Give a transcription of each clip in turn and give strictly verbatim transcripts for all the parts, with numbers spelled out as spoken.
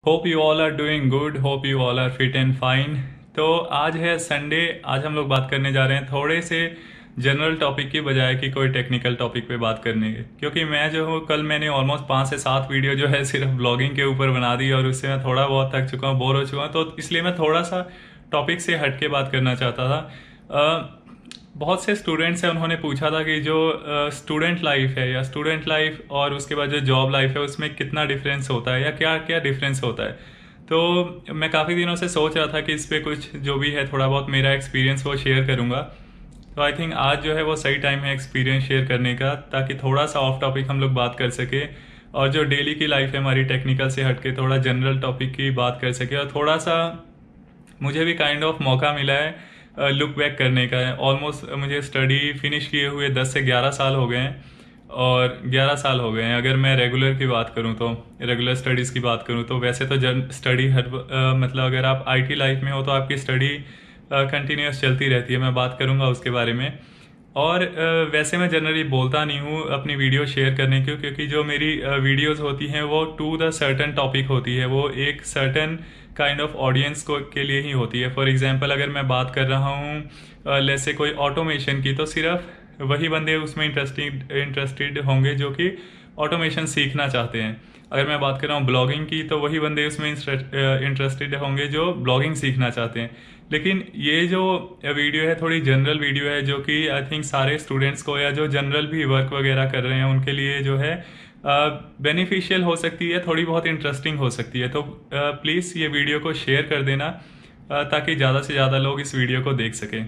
Hope you all are doing good, hope you all are fit and fine. तो आज है Sunday. आज हम लोग बात करने जा रहे हैं थोड़े से जनरल टॉपिक की बजाय कि कोई टेक्निकल टॉपिक पे बात करने के, क्योंकि मैं जो हूँ कल मैंने ऑलमोस्ट पाँच से सात वीडियो जो है सिर्फ ब्लॉगिंग के ऊपर बना दी और उससे मैं थोड़ा बहुत थक चुका हूँ, बोर हो चुका हूँ। तो इसलिए मैं थोड़ा सा टॉपिक से हट के बात करना चाहता था। अ, बहुत से स्टूडेंट्स हैं, उन्होंने पूछा था कि जो स्टूडेंट लाइफ है या स्टूडेंट लाइफ और उसके बाद जो जॉब लाइफ है उसमें कितना डिफरेंस होता है या क्या क्या डिफरेंस होता है। तो मैं काफ़ी दिनों से सोच रहा था कि इस पे कुछ जो भी है थोड़ा बहुत मेरा एक्सपीरियंस वो शेयर करूंगा। तो आई थिंक आज जो है वो सही टाइम है एक्सपीरियंस शेयर करने का, ताकि थोड़ा सा ऑफ टॉपिक हम लोग बात कर सके और जो डेली की लाइफ है हमारी टेक्निकल से हट के थोड़ा जनरल टॉपिक की बात कर सके। और थोड़ा सा मुझे भी काइंड ऑफ मौका मिला है लुक बैक करने का। है ऑलमोस्ट मुझे स्टडी फिनिश किए हुए दस से ग्यारह साल हो गए हैं, और ग्यारह साल हो गए हैं अगर मैं रेगुलर की बात करूं तो, रेगुलर स्टडीज़ की बात करूं तो। वैसे तो जन स्टडी हर अ, मतलब अगर आप आईटी लाइफ में हो तो आपकी स्टडी कंटिन्यूस चलती रहती है, मैं बात करूंगा उसके बारे में। और अ, वैसे मैं जनरली बोलता नहीं हूँ अपनी वीडियो शेयर करने की, क्योंकि जो मेरी वीडियोस होती हैं वो टू द सर्टन टॉपिक होती है, वो एक सर्टन काइंड ऑफ ऑडियंस को के लिए ही होती है। फॉर एग्जांपल अगर मैं बात कर रहा हूँ जैसे कोई ऑटोमेशन की, तो सिर्फ वही बंदे उसमें इंटरेस्टिंग इंटरेस्टेड होंगे जो कि ऑटोमेशन सीखना चाहते हैं। अगर मैं बात कर रहा हूँ ब्लॉगिंग की, तो वही बंदे उसमें इंटरेस्टेड होंगे जो ब्लॉगिंग सीखना चाहते हैं। लेकिन ये जो वीडियो है थोड़ी जनरल वीडियो है, जो कि आई थिंक सारे स्टूडेंट्स को या जो जनरल भी वर्क वगैरह कर रहे हैं उनके लिए जो है बेनिफिशियल हो सकती है, थोड़ी बहुत इंटरेस्टिंग हो सकती है। तो प्लीज़ ये वीडियो को शेयर कर देना uh, ताकि ज़्यादा से ज़्यादा लोग इस वीडियो को देख सकें।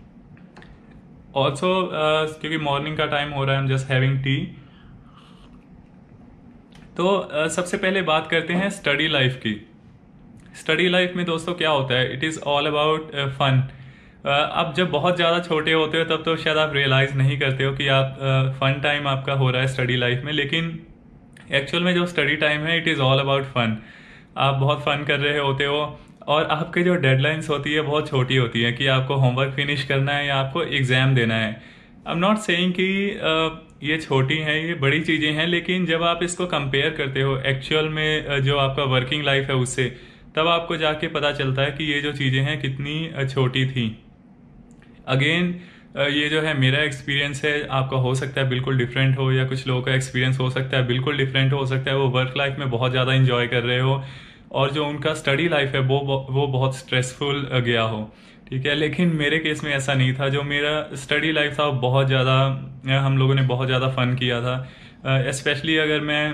ऑल्सो क्योंकि मॉर्निंग का टाइम हो रहा है, हम जस्ट हैविंग टी। तो uh, सबसे पहले बात करते हैं स्टडी लाइफ की। स्टडी लाइफ में दोस्तों क्या होता है, it is all about fun. अब जब बहुत ज़्यादा छोटे होते हो तब तो शायद आप रियलाइज़ नहीं करते हो कि आप फन uh, टाइम आपका हो रहा है स्टडी लाइफ में, लेकिन एक्चुअल में जो स्टडी टाइम है it is all about fun. आप बहुत फन कर रहे होते हो और आपके जो डेडलाइंस होती है बहुत छोटी होती है कि आपको होमवर्क फिनिश करना है या आपको एग्ज़ाम देना है। आई एम नॉट सेइंग कि uh, ये छोटी हैं, ये बड़ी चीज़ें हैं, लेकिन जब आप इसको कंपेयर करते हो एक्चुअल में uh, जो आपका वर्किंग लाइफ है उससे, तब आपको जाके पता चलता है कि ये जो चीज़ें हैं कितनी छोटी थी। अगेन ये जो है मेरा एक्सपीरियंस है, आपका हो सकता है बिल्कुल डिफरेंट हो, या कुछ लोगों का एक्सपीरियंस हो सकता है बिल्कुल डिफरेंट हो सकता है वो वर्क लाइफ में बहुत ज़्यादा इंजॉय कर रहे हो और जो उनका स्टडी लाइफ है वो वो बहुत स्ट्रेसफुल गया हो। ठीक है, लेकिन मेरे केस में ऐसा नहीं था। जो मेरा स्टडी लाइफ था बहुत ज़्यादा, हम लोगों ने बहुत ज़्यादा फ़न किया था। स्पेशली अगर मैं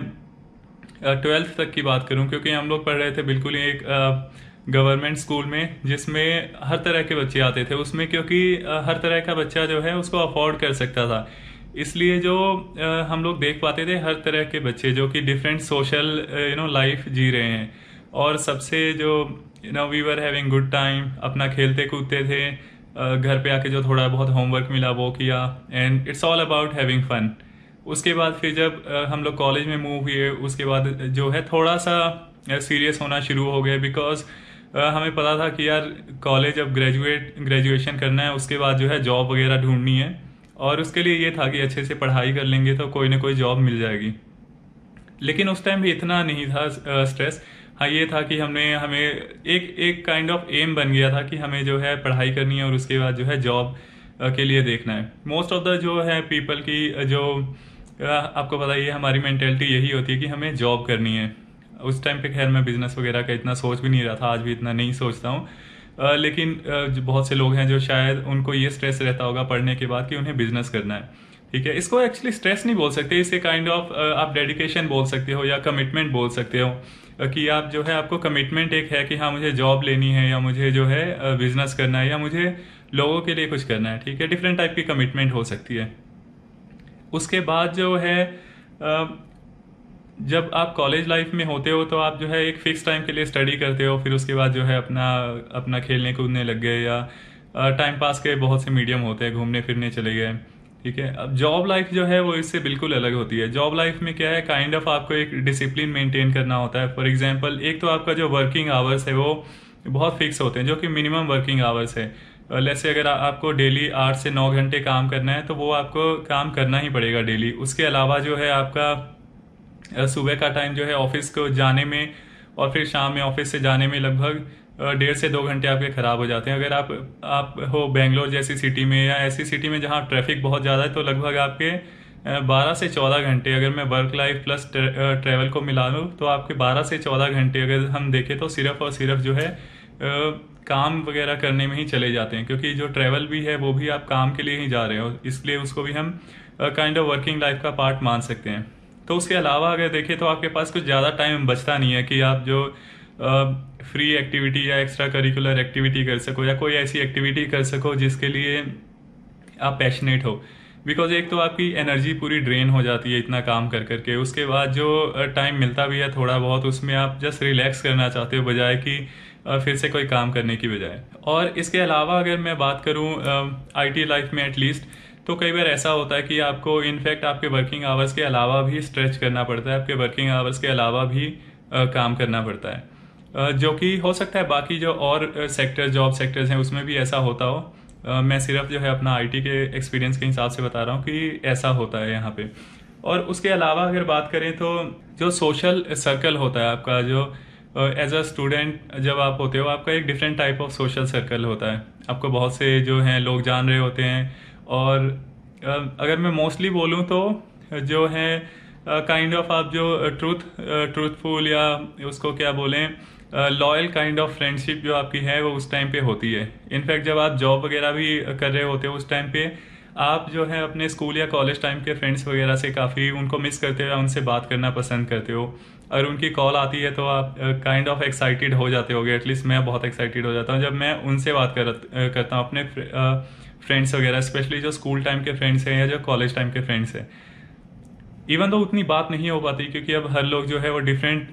ट्वेल्थ तक की बात करूं, क्योंकि हम लोग पढ़ रहे थे बिल्कुल ही एक गवर्नमेंट स्कूल में जिसमें हर तरह के बच्चे आते थे उसमें, क्योंकि uh, हर तरह का बच्चा जो है उसको अफोर्ड कर सकता था। इसलिए जो uh, हम लोग देख पाते थे हर तरह के बच्चे जो कि different social you know life जी रहे हैं, और सबसे जो you know we were having good time, अपना खेलते कूदते थे। uh, घर पे आके जो थोड़ा बहुत होमवर्क मिला वो किया, and it's all about having fun. उसके बाद फिर जब हम लोग कॉलेज में मूव हुए, उसके बाद जो है थोड़ा सा सीरियस होना शुरू हो गया, बिकॉज हमें पता था कि यार कॉलेज अब ग्रेजुएट ग्रेजुएशन करना है, उसके बाद जो है जॉब वगैरह ढूंढनी है, और उसके लिए ये था कि अच्छे से पढ़ाई कर लेंगे तो कोई ना कोई जॉब मिल जाएगी। लेकिन उस टाइम भी इतना नहीं था स्ट्रेस। हाँ, ये था कि हमने हमें एक एक काइंड ऑफ एम बन गया था कि हमें जो है पढ़ाई करनी है और उसके बाद जो है जॉब के लिए देखना है। मोस्ट ऑफ द जो है पीपल की जो आपको पता ही है, हमारी मेंटेलिटी यही होती है कि हमें जॉब करनी है। उस टाइम पे खैर मैं बिजनेस वगैरह का इतना सोच भी नहीं रहा था, आज भी इतना नहीं सोचता हूँ। लेकिन जो बहुत से लोग हैं जो शायद उनको ये स्ट्रेस रहता होगा पढ़ने के बाद कि उन्हें बिजनेस करना है। ठीक है, इसको एक्चुअली स्ट्रेस नहीं बोल सकते, इसे काइंड ऑफ आप डेडिकेशन बोल सकते हो या कमिटमेंट बोल सकते हो, कि आप जो है आपको कमिटमेंट एक है कि हाँ मुझे जॉब लेनी है या मुझे जो है बिजनेस करना है या मुझे लोगों के लिए कुछ करना है। ठीक है, डिफरेंट टाइप की कमिटमेंट हो सकती है। उसके बाद जो है जब आप कॉलेज लाइफ में होते हो तो आप जो है एक फिक्स टाइम के लिए स्टडी करते हो, फिर उसके बाद जो है अपना अपना खेलने कूदने लग गए, या टाइम पास के बहुत से मीडियम होते हैं, घूमने फिरने चले गए। ठीक है, अब जॉब लाइफ जो है वो इससे बिल्कुल अलग होती है। जॉब लाइफ में क्या है, काइंड ऑफ आपको एक डिसिप्लिन मेंटेन करना होता है। फॉर एग्जांपल एक तो आपका जो वर्किंग आवर्स है वो बहुत फिक्स होते हैं, जो कि मिनिमम वर्किंग आवर्स है। जैसे अगर आपको डेली आठ से नौ घंटे काम करना है तो वो आपको काम करना ही पड़ेगा डेली। उसके अलावा जो है आपका सुबह का टाइम जो है ऑफिस को जाने में और फिर शाम में ऑफिस से जाने में लगभग डेढ़ से दो घंटे आपके ख़राब हो जाते हैं। अगर आप आप हो बेंगलोर जैसी सिटी में या ऐसी सिटी में जहाँ ट्रैफिक बहुत ज़्यादा है तो लगभग आपके बारह से चौदह घंटे, अगर मैं वर्क लाइफ प्लस ट्रैवल को मिला लूँ तो आपके बारह से चौदह घंटे अगर हम देखें तो सिर्फ और सिर्फ जो है काम वगैरह करने में ही चले जाते हैं, क्योंकि जो ट्रैवल भी है वो भी आप काम के लिए ही जा रहे हो, इसलिए उसको भी हम काइंड ऑफ वर्किंग लाइफ का पार्ट मान सकते हैं। तो उसके अलावा अगर देखें तो आपके पास कुछ ज़्यादा टाइम बचता नहीं है कि आप जो फ्री एक्टिविटी या एक्स्ट्रा करिकुलर एक्टिविटी कर सको या कोई ऐसी एक्टिविटी कर सको जिसके लिए आप पैशनेट हो। बिकॉज एक तो आपकी एनर्जी पूरी ड्रेन हो जाती है इतना काम कर करके, उसके बाद जो टाइम मिलता भी है थोड़ा बहुत उसमें आप जस्ट रिलैक्स करना चाहते हो बजाय कि फिर से कोई काम करने की बजाय। और इसके अलावा अगर मैं बात करूं आईटी लाइफ में एटलीस्ट, तो कई बार ऐसा होता है कि आपको इनफैक्ट आपके वर्किंग आवर्स के अलावा भी स्ट्रेच करना पड़ता है, आपके वर्किंग आवर्स के अलावा भी आ, काम करना पड़ता है, आ, जो कि हो सकता है बाकी जो और सेक्टर जॉब सेक्टर्स हैं उसमें भी ऐसा होता हो। Uh, मैं सिर्फ जो है अपना आईटी के एक्सपीरियंस के हिसाब से बता रहा हूँ कि ऐसा होता है यहाँ पे। और उसके अलावा अगर बात करें तो जो सोशल सर्कल होता है आपका, जो एज अ स्टूडेंट जब आप होते हो आपका एक different type of social circle होता है, आपको बहुत से जो हैं लोग जान रहे होते हैं। और uh, अगर मैं मोस्टली बोलूँ तो जो है काइंड ऑफ आप जो ट्रूथ ट्रूथफुल या उसको क्या बोलें लॉयल काइंड ऑफ फ्रेंडशिप जो आपकी है वो उस टाइम पे होती है। इनफैक्ट जब आप जॉब वगैरह भी कर रहे होते हो उस टाइम पे आप जो है अपने स्कूल या कॉलेज टाइम के फ्रेंड्स वगैरह से काफ़ी उनको मिस करते हो, उनसे बात करना पसंद करते हो। अगर उनकी कॉल आती है तो आप काइंड ऑफ एक्साइटेड हो जाते होगे, एटलीस्ट मैं बहुत एक्साइटेड हो जाता हूँ जब मैं उनसे बात कर, करता हूँ अपने फ्रेंड्स वगैरह, स्पेशली जो स्कूल टाइम के फ्रेंड्स हैं या जो कॉलेज टाइम के फ्रेंड्स हैं। इवन तो उतनी बात नहीं हो पाती क्योंकि अब हर लोग जो है वो डिफरेंट,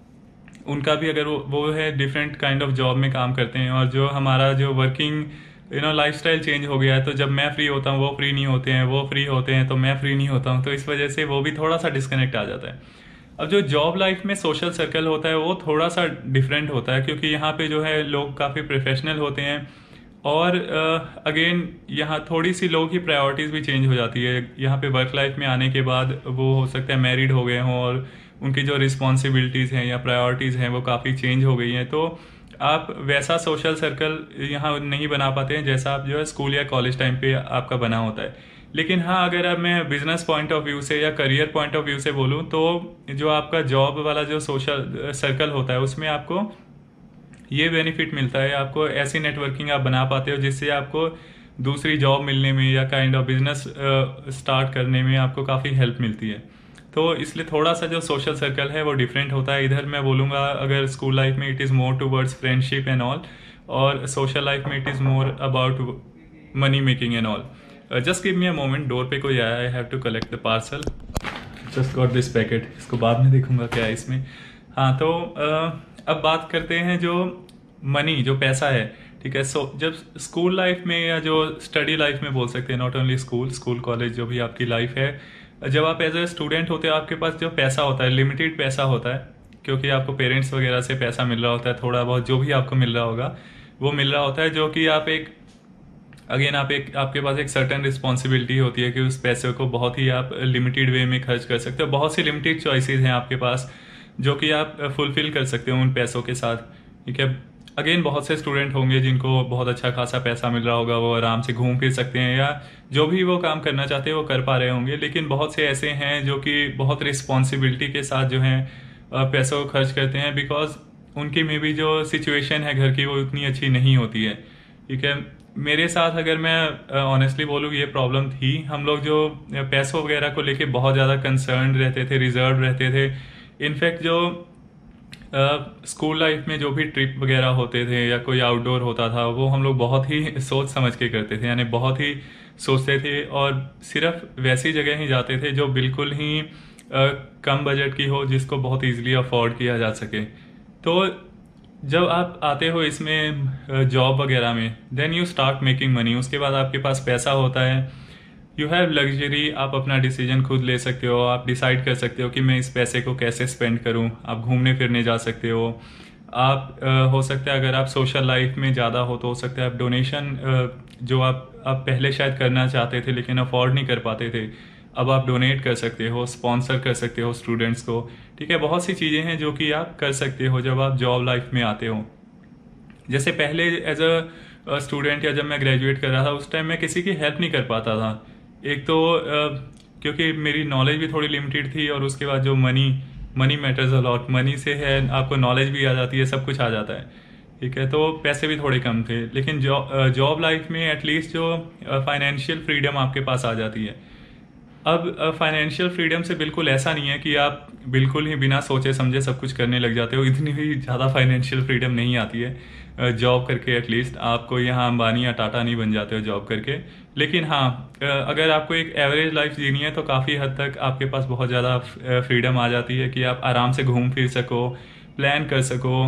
उनका भी अगर वो वो है डिफरेंट काइंड ऑफ जॉब में काम करते हैं, और जो हमारा जो working you know lifestyle change हो गया है, तो जब मैं फ्री होता हूँ वो फ्री नहीं होते हैं, वो फ्री होते हैं तो मैं फ्री नहीं होता हूँ, तो इस वजह से वो भी थोड़ा सा डिस्कनेक्ट आ जाता है। अब जो जॉब लाइफ में सोशल सर्कल होता है वो थोड़ा सा डिफरेंट होता है, क्योंकि यहाँ पे जो है लोग काफ़ी प्रोफेशनल होते हैं, और अगेन uh, यहाँ थोड़ी सी लोगों की प्रायोरिटीज़ भी चेंज हो जाती है। यहाँ पे वर्क लाइफ में आने के बाद वो हो सकता है मैरिड हो गए हों और उनकी जो रिस्पॉन्सिबिलिटीज़ हैं या प्रायोरिटीज़ हैं वो काफ़ी चेंज हो गई हैं, तो आप वैसा सोशल सर्कल यहाँ नहीं बना पाते हैं जैसा आप जो है स्कूल या कॉलेज टाइम पे आपका बना होता है। लेकिन हाँ, अगर अब मैं बिजनेस पॉइंट ऑफ व्यू से या करियर पॉइंट ऑफ व्यू से बोलूँ तो जो आपका जॉब वाला जो सोशल सर्कल होता है उसमें आपको ये बेनिफिट मिलता है, आपको ऐसी नेटवर्किंग आप बना पाते हो जिससे आपको दूसरी जॉब मिलने में या काइंड ऑफ बिजनेस स्टार्ट करने में आपको काफ़ी हेल्प मिलती है। तो इसलिए थोड़ा सा जो सोशल सर्कल है वो डिफरेंट होता है। इधर मैं बोलूँगा अगर स्कूल लाइफ में it is more towards friendship and all, और सोशल लाइफ में it is more about money making and all. Just give me a moment, door पे कोई आया, I have to collect the parcel, just got this packet, इसको बाद में देखूंगा क्या है इसमें। हाँ, तो uh, अब बात करते हैं जो मनी, जो पैसा है, ठीक है। सो so, जब स्कूल लाइफ में या जो स्टडी लाइफ में बोल सकते हैं, not only school school college, जो भी आपकी लाइफ है, जब आप एज ए स्टूडेंट होते हो आपके पास जो पैसा होता है लिमिटेड पैसा होता है, क्योंकि आपको पेरेंट्स वगैरह से पैसा मिल रहा होता है, थोड़ा बहुत जो भी आपको मिल रहा होगा वो मिल रहा होता है, जो कि आप एक अगेन आप एक आपके पास एक सर्टेन रिस्पॉन्सिबिलिटी होती है कि उस पैसे को बहुत ही आप लिमिटेड वे में खर्च कर सकते हो। बहुत सी लिमिटेड चॉइसेस हैं आपके पास जो कि आप फुलफिल कर सकते हो उन पैसों के साथ, ठीक है। अगेन बहुत से स्टूडेंट होंगे जिनको बहुत अच्छा खासा पैसा मिल रहा होगा, वो आराम से घूम फिर सकते हैं या जो भी वो काम करना चाहते हैं वो कर पा रहे होंगे। लेकिन बहुत से ऐसे हैं जो कि बहुत रिस्पॉन्सिबिलिटी के साथ जो है पैसों को खर्च करते हैं, बिकॉज उनकी में भी जो सिचुएशन है घर की वो उतनी अच्छी नहीं होती है, ठीक है। मेरे साथ अगर मैं ऑनेस्टली बोलूँ ये प्रॉब्लम थी, हम लोग जो पैसों वगैरह को लेके बहुत ज़्यादा कंसर्न रहते थे, रिजर्व रहते थे। इनफैक्ट जो स्कूल uh, लाइफ में जो भी ट्रिप वगैरह होते थे या कोई आउटडोर होता था वो हम लोग बहुत ही सोच समझ के करते थे, यानी बहुत ही सोचते थे और सिर्फ वैसी जगह ही जाते थे जो बिल्कुल ही uh, कम बजट की हो, जिसको बहुत इजीली अफोर्ड किया जा सके। तो जब आप आते हो इसमें जॉब वगैरह में, then you start making money, उसके बाद आपके पास पैसा होता है, यू हैव लग्जरी, आप अपना डिसीजन खुद ले सकते हो, आप डिसाइड कर सकते हो कि मैं इस पैसे को कैसे स्पेंड करूं, आप घूमने फिरने जा सकते हो, आप आ, हो सकता है अगर आप सोशल लाइफ में ज़्यादा हो तो हो सकता है आप डोनेशन जो आप आप पहले शायद करना चाहते थे लेकिन अफोर्ड नहीं कर पाते थे, अब आप डोनेट कर सकते हो, स्पॉन्सर कर सकते हो स्टूडेंट्स को, ठीक है। बहुत सी चीज़ें हैं जो कि आप कर सकते हो जब आप जॉब लाइफ में आते हो। जैसे पहले एज अ स्टूडेंट या जब मैं ग्रेजुएट कर रहा था उस टाइम मैं किसी की हेल्प नहीं कर पाता था। एक तो uh, क्योंकि मेरी नॉलेज भी थोड़ी लिमिटेड थी, और उसके बाद जो money money matters a lot, money से है आपको नॉलेज भी आ जाती है, सब कुछ आ जाता है, ठीक है। तो पैसे भी थोड़े कम थे, लेकिन जॉब जॉब लाइफ में एटलीस्ट जो फाइनेंशियल फ्रीडम आपके पास आ जाती है। अब फाइनेंशियल फ्रीडम से बिल्कुल ऐसा नहीं है कि आप बिल्कुल ही बिना सोचे समझे सब कुछ करने लग जाते हो, इतनी भी ज़्यादा फाइनेंशियल फ्रीडम नहीं आती है जॉब करके। एटलीस्ट आपको यहाँ अंबानी या टाटा नहीं बन जाते हो जॉब करके। लेकिन हाँ, अगर आपको एक एवरेज लाइफ जीनी है तो काफ़ी हद तक आपके पास बहुत ज़्यादा फ्रीडम आ जाती है कि आप आराम से घूम फिर सको, प्लान कर सको,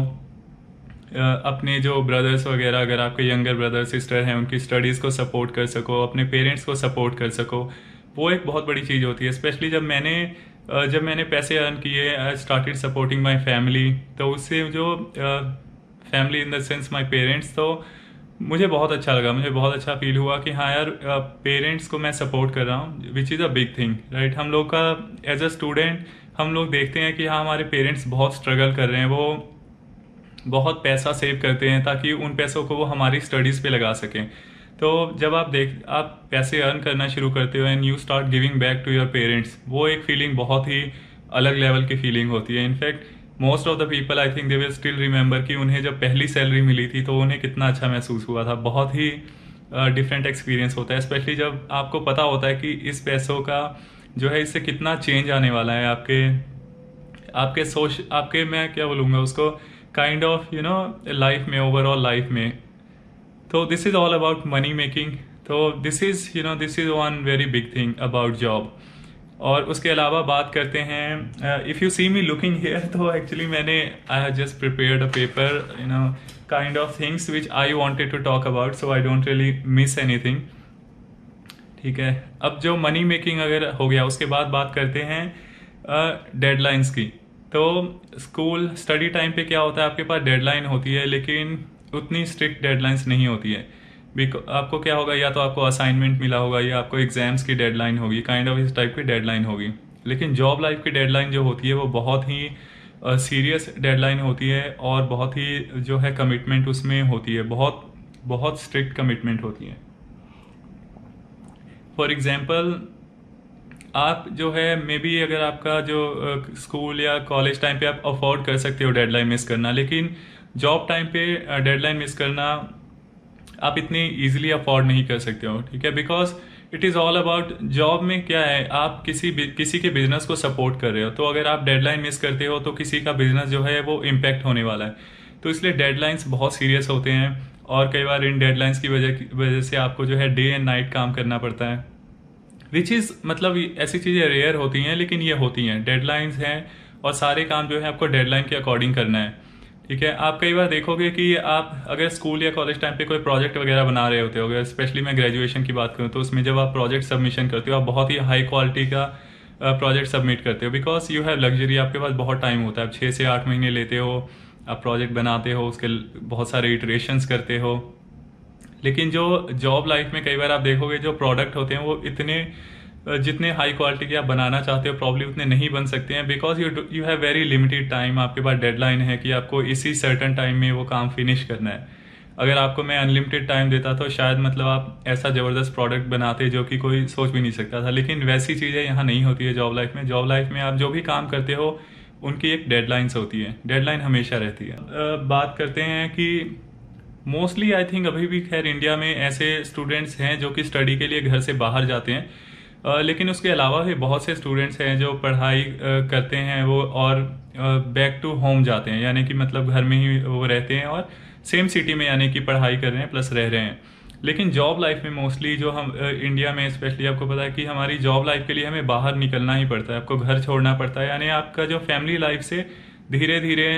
अपने जो ब्रदर्स वगैरह, अगर आपके यंगर ब्रदर सिस्टर हैं, उनकी स्टडीज़ को सपोर्ट कर सको, अपने पेरेंट्स को सपोर्ट कर सको। वो एक बहुत बड़ी चीज़ होती है। स्पेशली जब मैंने जब मैंने पैसे अर्न किए, I started supporting my family, तो उससे जो family in the sense my parents, तो मुझे बहुत अच्छा लगा, मुझे बहुत अच्छा फील हुआ कि हाँ यार, पेरेंट्स को मैं सपोर्ट कर रहा हूँ, which is a big thing, right. हम लोग का एज अ स्टूडेंट हम लोग देखते हैं कि हाँ हमारे पेरेंट्स बहुत स्ट्रगल कर रहे हैं, वो बहुत पैसा सेव करते हैं ताकि उन पैसों को वो हमारी स्टडीज़ पे लगा सकें। तो जब आप देख आप पैसे अर्न करना शुरू करते हो and you start giving back to your parents, वो एक फीलिंग बहुत ही अलग लेवल की फीलिंग होती है। In fact most of the people I think they will still remember कि उन्हें जब पहली सैलरी मिली थी तो उन्हें कितना अच्छा महसूस हुआ था। बहुत ही डिफरेंट uh, एक्सपीरियंस होता है, स्पेशली जब आपको पता होता है कि इस पैसों का जो है इससे कितना चेंज आने वाला है आपके आपके सोच आपके मैं क्या बोलूँगा उसको, kind of you know life में, ओवरऑल लाइफ में। तो this is all about money making. तो this is you know this is one very big thing about job. और उसके अलावा बात करते हैं, if you see me looking here, तो एक्चुअली मैंने I have just prepared a paper, you know kind of things which I wanted to talk about, so I don't really miss anything, ठीक है। अब जो मनी मेकिंग अगर हो गया, उसके बाद बात करते हैं डेडलाइंस uh, की। तो स्कूल स्टडी टाइम पे क्या होता है, आपके पास डेडलाइन होती है, लेकिन उतनी स्ट्रिक्ट डेडलाइंस नहीं होती है। आपको क्या होगा, या तो आपको असाइनमेंट मिला होगा या आपको एग्जाम्स की डेडलाइन होगी, काइंड ऑफ इस टाइप की डेडलाइन होगी। लेकिन जॉब लाइफ की डेडलाइन जो होती है वो बहुत ही सीरियस डेडलाइन होती है, और बहुत ही जो है कमिटमेंट उसमें होती है, बहुत बहुत स्ट्रिक्ट कमिटमेंट होती है। फॉर एग्जाम्पल, आप जो है मे बी अगर आपका जो स्कूल या कॉलेज टाइम पे आप अफोर्ड कर सकते हो डेडलाइन मिस करना, लेकिन जॉब टाइम पे डेडलाइन मिस करना आप इतनी इजीली अफोर्ड नहीं कर सकते हो, ठीक है। Because it is all about, job में क्या है, आप किसी किसी के बिजनेस को सपोर्ट कर रहे हो, तो अगर आप डेडलाइन मिस करते हो तो किसी का बिजनेस जो है वो इम्पेक्ट होने वाला है। तो इसलिए डेडलाइंस बहुत सीरियस होते हैं, और कई बार इन डेडलाइंस की वजह वजह से आपको जो है डे एंड नाइट काम करना पड़ता है, विच इज़ मतलब ऐसी चीज़ें रेयर होती हैं, लेकिन ये होती हैं, डेडलाइंस हैं, और सारे काम जो है आपको डेडलाइन के अकॉर्डिंग करना है, ठीक है। आप कई बार देखोगे कि आप अगर स्कूल या कॉलेज टाइम पे कोई प्रोजेक्ट वगैरह बना रहे होते हो, अगर स्पेशली मैं ग्रेजुएशन की बात करूँ, तो उसमें जब आप प्रोजेक्ट सबमिशन करते हो, आप बहुत ही हाई क्वालिटी का प्रोजेक्ट सबमिट करते हो, बिकॉज यू हैव लग्जरी, आपके पास बहुत टाइम होता है, आप छः से आठ महीने लेते हो, आप प्रोजेक्ट बनाते हो, उसके बहुत सारे इटरेशंस करते हो। लेकिन जो जॉब लाइफ में कई बार आप देखोगे जो प्रोडक्ट होते हैं वो इतने जितने हाई क्वालिटी के आप बनाना चाहते हो प्रॉब्ली उतने नहीं बन सकते हैं, because you you have very limited time. आपके पास डेडलाइन है कि आपको इसी सर्टन टाइम में वो काम फिनिश करना है। अगर आपको मैं अनलिमिटेड टाइम देता तो शायद मतलब आप ऐसा ज़बरदस्त प्रोडक्ट बनाते जो कि कोई सोच भी नहीं सकता था, लेकिन वैसी चीज़ें यहाँ नहीं होती है जॉब लाइफ में। जॉब लाइफ में आप जो भी काम करते हो उनकी एक डेडलाइंस होती है, डेडलाइन हमेशा रहती है। बात करते हैं कि मोस्टली आई थिंक अभी भी खैर इंडिया में ऐसे स्टूडेंट्स हैं जो कि स्टडी के लिए घर से बाहर जाते हैं, Uh, लेकिन उसके अलावा भी बहुत से स्टूडेंट्स हैं जो पढ़ाई uh, करते हैं वो और बैक टू होम जाते हैं, यानी कि मतलब घर में ही वो रहते हैं और सेम सिटी में यानी कि पढ़ाई कर रहे हैं प्लस रह रहे हैं। लेकिन जॉब लाइफ में मोस्टली जो हम uh, इंडिया में स्पेशली आपको पता है कि हमारी जॉब लाइफ के लिए हमें बाहर निकलना ही पड़ता है, आपको घर छोड़ना पड़ता है, यानी आपका जो फैमिली लाइफ से धीरे धीरे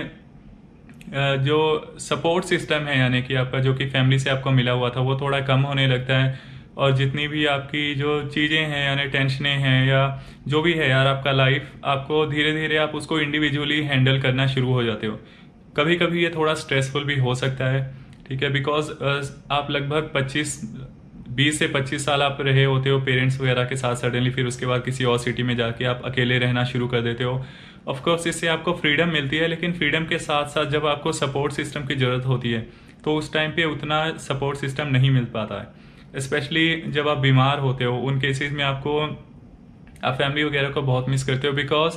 uh, जो सपोर्ट सिस्टम है, यानी कि आपका जो कि फैमिली से आपको मिला हुआ था वो थोड़ा कम होने लगता है, और जितनी भी आपकी जो चीज़ें हैं यानी टेंशनें हैं या जो भी है यार आपका लाइफ, आपको धीरे धीरे आप उसको इंडिविजुअली हैंडल करना शुरू हो जाते हो। कभी कभी ये थोड़ा स्ट्रेसफुल भी हो सकता है, ठीक है, बिकॉज आप लगभग पच्चीस बीस से पच्चीस साल आप रहे होते हो पेरेंट्स वगैरह के साथ, सडनली फिर उसके बाद किसी और सिटी में जाके आप अकेले रहना शुरू कर देते हो। ऑफ कोर्स इससे आपको फ्रीडम मिलती है, लेकिन फ्रीडम के साथ साथ जब आपको सपोर्ट सिस्टम की ज़रूरत होती है तो उस टाइम पे उतना सपोर्ट सिस्टम नहीं मिल पाता है। स्पेशली जब आप बीमार होते हो, उन केसेस में आपको आप फैमिली वगैरह को बहुत मिस करते हो, बिकॉज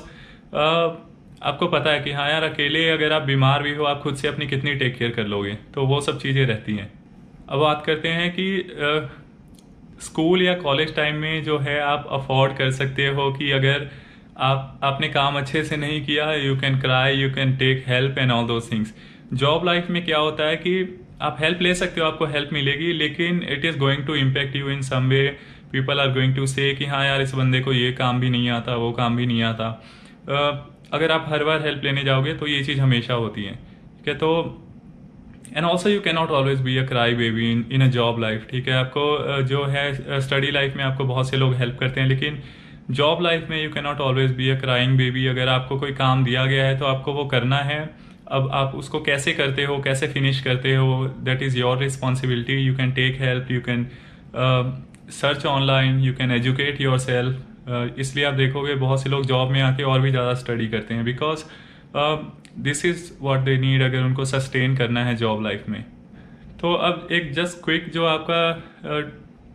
आपको पता है कि हाँ यार, अकेले अगर आप बीमार भी हो आप खुद से अपनी कितनी टेक केयर कर लोगे, तो वो सब चीज़ें रहती हैं। अब बात करते हैं कि स्कूल या कॉलेज टाइम में जो है आप अफोर्ड कर सकते हो कि अगर आप आपने काम अच्छे से नहीं किया, you can cry, you can take help and all those things. Job life में क्या होता है कि आप हेल्प ले सकते हो, आपको हेल्प मिलेगी, लेकिन it is going to impact you in some way. People are going to say कि हाँ यार, इस बंदे को ये काम भी नहीं आता, वो काम भी नहीं आता। uh, अगर आप हर बार हेल्प लेने जाओगे तो ये चीज़ हमेशा होती है, ठीक है। तो and also you can not always be a cry baby in in a job life, ठीक है। आपको uh, जो है स्टडी लाइफ में आपको बहुत से लोग हेल्प करते हैं, लेकिन जॉब लाइफ में you can not always be a crying baby. अगर आपको कोई काम दिया गया है तो आपको वो करना है। अब आप उसको कैसे करते हो, कैसे फिनिश करते हो, that is your responsibility. You can take help, you can search online, you can educate yourself. इसलिए आप देखोगे बहुत से लोग जॉब में आके और भी ज़्यादा स्टडी करते हैं, because this is what they need अगर उनको सस्टेन करना है जॉब लाइफ में। तो अब एक जस्ट क्विक जो आपका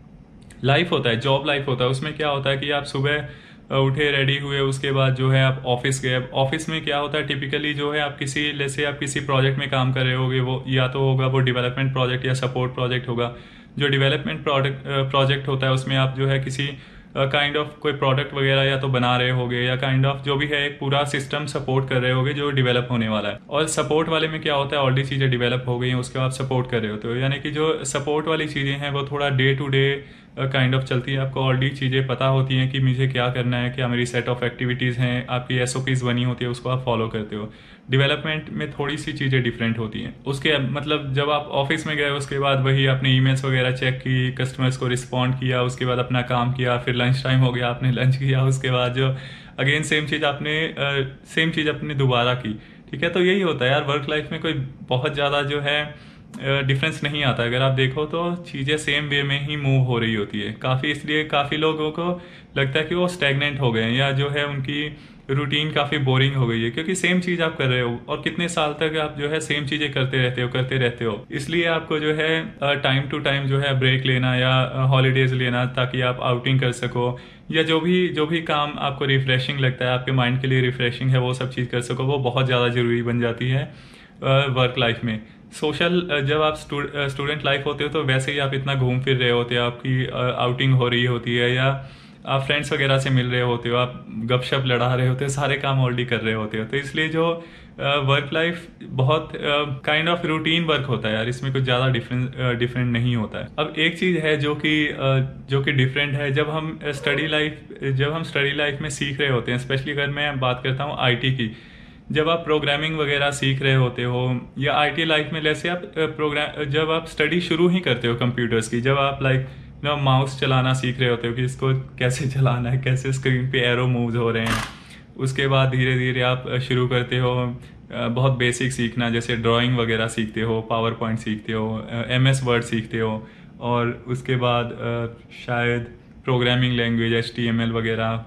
लाइफ uh, होता है, जॉब लाइफ होता है, उसमें क्या होता है कि आप सुबह उठे, रेडी हुए, उसके बाद जो है आप ऑफिस गए। ऑफिस में क्या होता है टिपिकली जो है आप किसी जैसे आप किसी प्रोजेक्ट में काम कर रहे होगे, वो या तो होगा वो डेवलपमेंट प्रोजेक्ट या सपोर्ट प्रोजेक्ट होगा। जो डेवलपमेंट प्रोडक्ट प्रोजेक्ट होता है उसमें आप जो है किसी काइंड uh, ऑफ कोई प्रोडक्ट वगैरह या तो बना रहे होगे, या काइंड ऑफ जो भी है एक पूरा सिस्टम सपोर्ट कर रहे होगे जो डेवलप होने वाला है। और सपोर्ट वाले में क्या होता है, ऑलरेडी चीज़ें डेवलप हो गई हैं, उसके बाद सपोर्ट कर रहे होते हो। यानी कि जो सपोर्ट वाली चीज़ें हैं वो थोड़ा day to day kind of चलती है। आपको ऑलरेडी चीज़ें पता होती हैं कि मुझे क्या करना है, क्या मेरी सेट ऑफ एक्टिविटीज़ हैं, आपकी एस ओ पीज़ बनी होती है, उसको आप फॉलो करते हो। डेवलपमेंट में थोड़ी सी चीज़ें डिफरेंट होती हैं। उसके मतलब जब आप ऑफिस में गए उसके बाद वही आपने ईमेल्स वगैरह चेक की, कस्टमर्स को रिस्पॉन्ड किया, उसके बाद अपना काम किया, फिर लंच टाइम हो गया, आपने लंच किया, उसके बाद जो अगेन सेम चीज़ आपने सेम चीज़ अपने दोबारा की, ठीक है। तो यही होता है यार, वर्क लाइफ में कोई बहुत ज़्यादा जो है डिफरेंस नहीं आता। अगर आप देखो तो चीज़ें सेम वे में ही मूव हो रही होती है काफ़ी। इसलिए काफ़ी लोगों को लगता है कि वो स्टैग्नेंट हो गए हैं, या जो है उनकी रूटीन काफ़ी बोरिंग हो गई है, क्योंकि सेम चीज़ आप कर रहे हो और कितने साल तक आप जो है सेम चीज़ें करते रहते हो करते रहते हो। इसलिए आपको जो है टाइम टू टाइम जो है ब्रेक लेना या हॉलीडेज लेना, ताकि आप आउटिंग कर सको, या जो भी जो भी काम आपको रिफ्रेशिंग लगता है, आपके माइंड के लिए रिफ्रेशिंग है, वो सब चीज़ कर सको। वो बहुत ज़्यादा ज़रूरी बन जाती है वर्क लाइफ में। सोशल जब आप स्टूडेंट लाइफ होते हो तो वैसे ही आप इतना घूम फिर रहे होते हो, आपकी आउटिंग हो रही होती है, या आप फ्रेंड्स वगैरह से मिल रहे होते हो, आप गपशप लड़ा रहे होते हो, सारे काम ऑलरेडी कर रहे होते हो। तो इसलिए जो वर्क लाइफ बहुत काइंड ऑफ रूटीन वर्क होता है यार, इसमें कुछ ज़्यादा डिफरेंट डिफरेंट नहीं होता है। अब एक चीज़ है जो कि जो कि डिफरेंट है, जब हम स्टडी लाइफ जब हम स्टडी लाइफ में सीख रहे होते हैं, स्पेशली अगर मैं बात करता हूँ आईटी की, जब आप प्रोग्रामिंग वगैरह सीख रहे होते हो, या आईटी लाइफ में जैसे आप प्रोग्राम जब आप स्टडी शुरू ही करते हो कंप्यूटर्स की, जब आप लाइक ना माउस चलाना सीख रहे होते हो कि इसको कैसे चलाना है, कैसे स्क्रीन पे एरो मूव्स हो रहे हैं, उसके बाद धीरे धीरे आप शुरू करते हो बहुत बेसिक सीखना, जैसे ड्राइंग वगैरह सीखते हो, पावर पॉइंट सीखते हो, एम एस वर्ड सीखते हो, और उसके बाद शायद programming language H T M L वगैरह,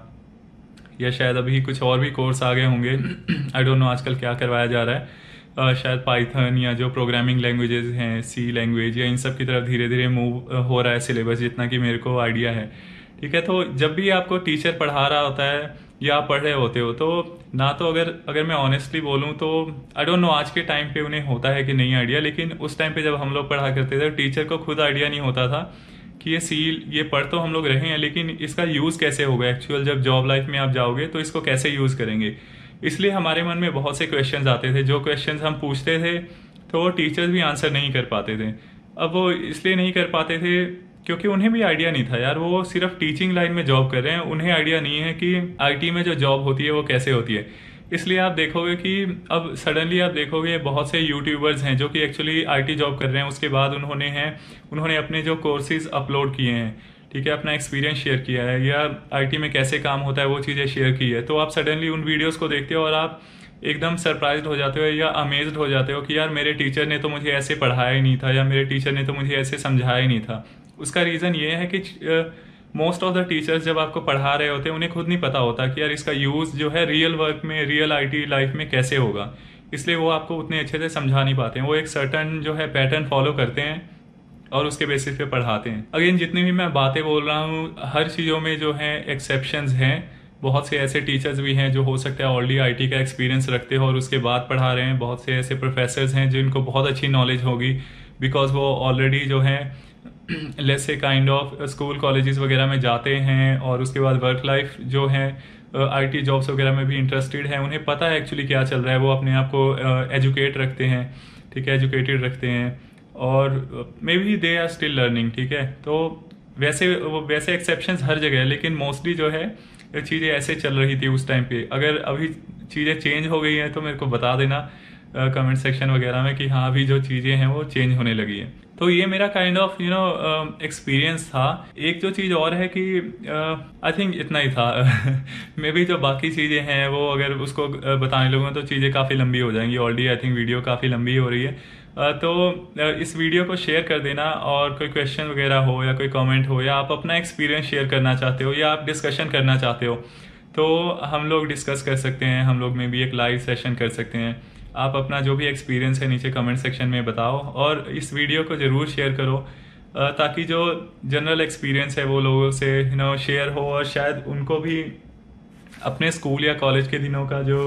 या शायद अभी कुछ और भी कोर्स आ गए होंगे, आई डोंट नो आजकल क्या करवाया जा रहा है, Uh, शायद पाइथन या जो प्रोग्रामिंग लैंग्वेजेस हैं, सी लैंग्वेज, या इन सब की तरफ धीरे धीरे मूव हो रहा है सिलेबस, जितना कि मेरे को आइडिया है, ठीक है। तो जब भी आपको टीचर पढ़ा रहा होता है या आप पढ़ रहे होते हो, तो ना तो अगर अगर मैं ऑनेस्टली बोलूँ तो आई डोंट नो आज के टाइम पे उन्हें होता है कि नहीं आइडिया, लेकिन उस टाइम पे जब हम लोग पढ़ा करते थे टीचर को खुद आइडिया नहीं होता था कि ये सी ये पढ़ तो हम लोग रहे हैं, लेकिन इसका यूज़ कैसे होगा एक्चुअल, जब जॉब लाइफ में आप जाओगे तो इसको कैसे यूज़ करेंगे। इसलिए हमारे मन में बहुत से क्वेश्चंस आते थे, जो क्वेश्चंस हम पूछते थे तो वो टीचर्स भी आंसर नहीं कर पाते थे। अब वो इसलिए नहीं कर पाते थे क्योंकि उन्हें भी आइडिया नहीं था यार, वो सिर्फ टीचिंग लाइन में जॉब कर रहे हैं, उन्हें आइडिया नहीं है कि आईटी में जो जॉब होती है वो कैसे होती है। इसलिए आप देखोगे कि अब सडनली आप देखोगे बहुत से यूट्यूबर्स हैं जो कि एक्चुअली आईटी जॉब कर रहे हैं, उसके बाद उन्होंने हैं उन्होंने अपने जो कोर्सेज अपलोड किए हैं, ठीक है, अपना एक्सपीरियंस शेयर किया है, या आईटी में कैसे काम होता है वो चीज़ें शेयर की है, तो आप सडनली उन वीडियोस को देखते हो और आप एकदम सरप्राइज्ड हो जाते हो या अमेज्ड हो जाते हो कि यार मेरे टीचर ने तो मुझे ऐसे पढ़ाया ही नहीं था, या मेरे टीचर ने तो मुझे ऐसे समझाया ही नहीं था। उसका रीज़न ये है कि मोस्ट ऑफ द टीचर्स जब आपको पढ़ा रहे होते हैं उन्हें खुद नहीं पता होता कि यार इसका यूज़ जो है रियल वर्क में, रियल आईटी लाइफ में कैसे होगा, इसलिए वो आपको उतने अच्छे से समझा नहीं पाते हैं। वो एक सर्टन जो है पैटर्न फॉलो करते हैं और उसके बेसिस पे पढ़ाते हैं। अगेन जितनी भी मैं बातें बोल रहा हूँ, हर चीज़ों में जो है एक्सेप्शंस हैं। बहुत से ऐसे टीचर्स भी हैं जो हो सकता है ऑलरेडी आईटी का एक्सपीरियंस रखते हो और उसके बाद पढ़ा रहे हैं। बहुत से ऐसे प्रोफेसर्स हैं जिनको बहुत अच्छी नॉलेज होगी बिकॉज वो ऑलरेडी जो है let's say kind of school colleges वगैरह में जाते हैं और उसके बाद वर्क लाइफ जो है आईटी जॉब्स वगैरह में भी इंटरेस्टेड है। उन्हें पता है एक्चुअली क्या चल रहा है, वो अपने आप को एजुकेट रखते हैं, ठीक है, एजुकेटेड रखते हैं और maybe they are still learning, ठीक है। तो वैसे वैसे एक्सेप्शंस हर जगह है, लेकिन मोस्टली जो है चीज़ें ऐसे चल रही थी उस टाइम पे। अगर अभी चीज़ें चेंज हो गई हैं तो मेरे को बता देना कमेंट सेक्शन वगैरह में कि हाँ अभी जो चीज़ें हैं वो चेंज होने लगी हैं। तो ये मेरा kind of you know experience था। एक जो चीज़ और है कि आई uh, थिंक इतना ही था मे बी जो बाकी चीज़ें हैं वो अगर उसको बताने लगूँ तो चीज़ें काफ़ी लंबी हो जाएंगी। ऑलरेडी आई थिंक वीडियो काफ़ी लंबी हो रही है। uh, तो uh, इस वीडियो को शेयर कर देना और कोई क्वेश्चन वगैरह हो या कोई कमेंट हो या आप अपना एक्सपीरियंस शेयर करना चाहते हो या आप डिस्कशन करना चाहते हो तो हम लोग डिस्कस कर सकते हैं। हम लोग में भी एक लाइव सेशन कर सकते हैं। आप अपना जो भी एक्सपीरियंस है नीचे कमेंट सेक्शन में बताओ और इस वीडियो को ज़रूर शेयर करो ताकि जो जनरल एक्सपीरियंस है वो लोगों से यू नो शेयर हो और शायद उनको भी अपने स्कूल या कॉलेज के दिनों का जो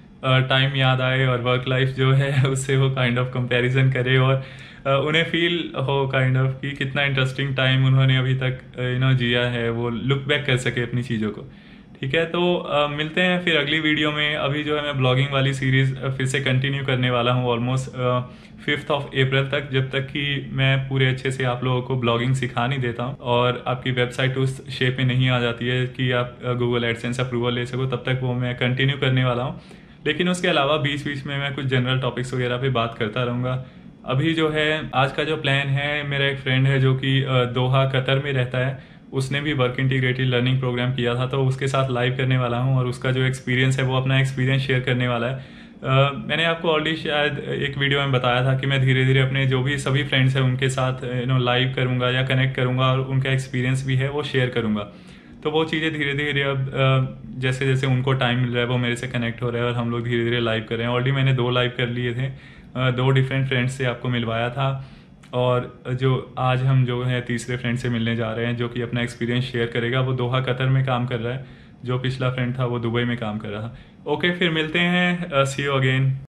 टाइम याद आए और वर्क लाइफ जो है उससे वो काइंड ऑफ कंपैरिजन करे और उन्हें फील हो काइंड ऑफ कि कितना इंटरेस्टिंग टाइम उन्होंने अभी तक यू नो जिया है, वो लुक बैक कर सके अपनी चीज़ों को, ठीक है। तो आ, मिलते हैं फिर अगली वीडियो में। अभी जो है मैं ब्लॉगिंग वाली सीरीज़ फिर से कंटिन्यू करने वाला हूँ ऑलमोस्ट फिफ्थ ऑफ अप्रैल तक, जब तक कि मैं पूरे अच्छे से आप लोगों को ब्लॉगिंग सिखा नहीं देता हूँ और आपकी वेबसाइट उस शेप में नहीं आ जाती है कि आप गूगल एडसेंस अप्रूवल ले सको, तब तक वो मैं कंटिन्यू करने वाला हूँ। लेकिन उसके अलावा बीच बीच में मैं कुछ जनरल टॉपिक्स वगैरह पे बात करता रहूँगा। अभी जो है आज का जो प्लान है, मेरा एक फ्रेंड है जो कि दोहा कतर में रहता है, उसने भी वर्क इंटीग्रेटेड लर्निंग प्रोग्राम किया था, तो उसके साथ लाइव करने वाला हूँ और उसका जो एक्सपीरियंस है वो अपना एक्सपीरियंस शेयर करने वाला है। uh, मैंने आपको ऑलरेडी शायद एक वीडियो में बताया था कि मैं धीरे धीरे अपने जो भी सभी फ्रेंड्स हैं उनके साथ यू नो लाइव करूँगा या कनेक्ट करूँगा और उनका एक्सपीरियंस भी है वो शेयर करूँगा। तो वो चीज़ें धीरे धीरे अब जैसे जैसे उनको टाइम मिल रहा है वो मेरे से कनेक्ट हो रहे हैं और हम लोग धीरे धीरे लाइव कर रहे हैं। ऑलरेडी मैंने दो लाइव कर लिए थे, दो डिफरेंट फ्रेंड्स से आपको मिलवाया था और जो आज हम जो है तीसरे फ्रेंड से मिलने जा रहे हैं जो कि अपना एक्सपीरियंस शेयर करेगा। वो दोहा कतर में काम कर रहा है, जो पिछला फ्रेंड था वो दुबई में काम कर रहा था। ओके, फिर मिलते हैं, सी यू अगेन।